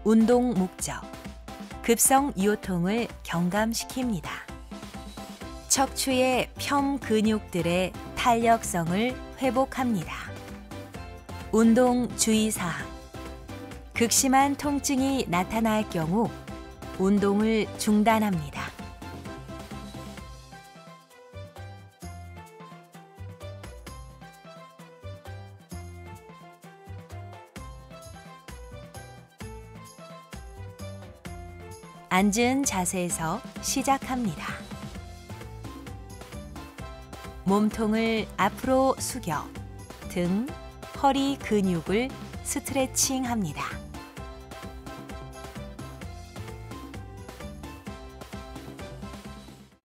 운동 목적, 급성 요통을 경감시킵니다. 척추의 편 근육들의 탄력성을 회복합니다. 운동 주의사항. 극심한 통증이 나타날 경우 운동을 중단합니다. 앉은 자세에서 시작합니다. 몸통을 앞으로 숙여 등, 허리 근육을 스트레칭합니다.